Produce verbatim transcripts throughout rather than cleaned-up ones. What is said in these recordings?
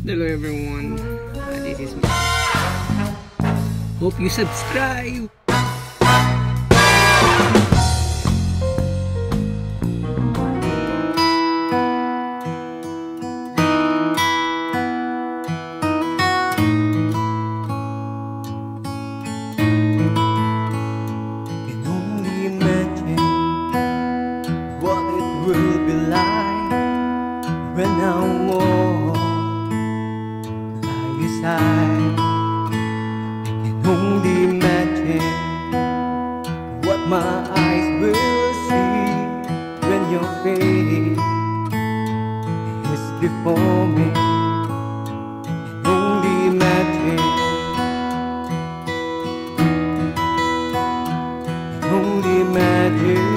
Hello everyone, uh, this is me. Hope you subscribe. Can only imagine what it will be like when no more lie aside. I can only imagine what my eyes will see when your face is before me. I can only imagine, I can only imagine.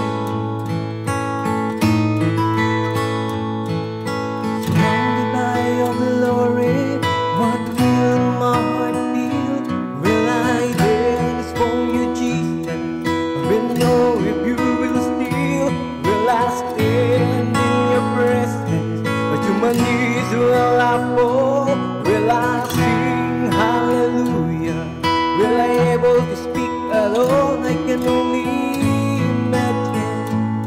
My knees will I fall? Will I sing hallelujah? Will I able to speak at all? I can only imagine.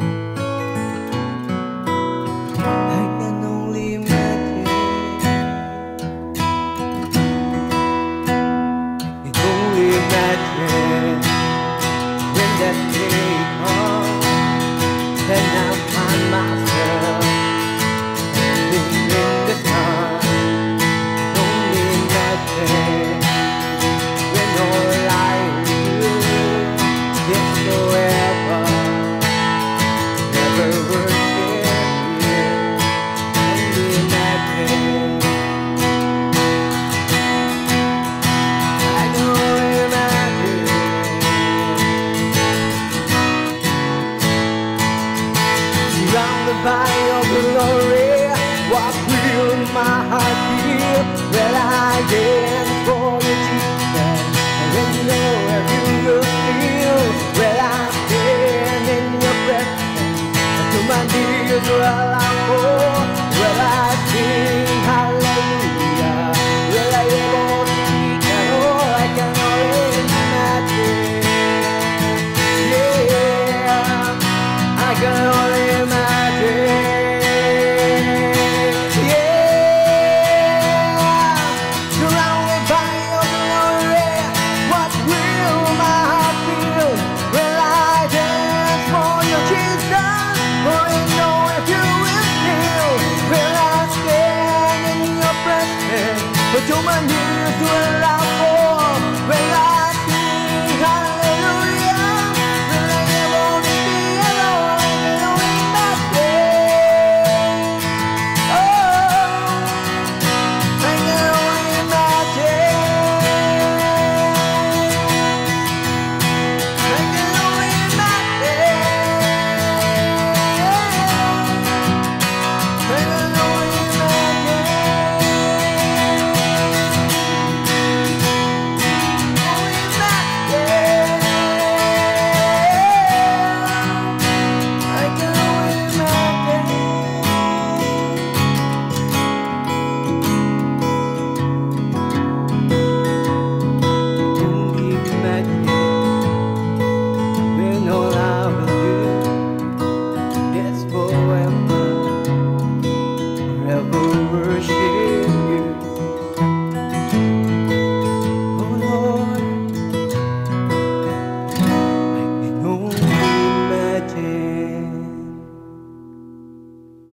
I can only imagine. I can only imagine when that day comes, then I find myself in the sun. Only imagine when all I do is forever, never worship you. Only imagine. I can only imagine. Surrounded by your glory, what will my heart feel when I dance for you, Jesus? And when you know where you will feel when I stand in your presence, to my knees will I fall, will I sing hallelujah? Will I able to speak at all? I can only imagine. Yeah, I can only imagine. But to my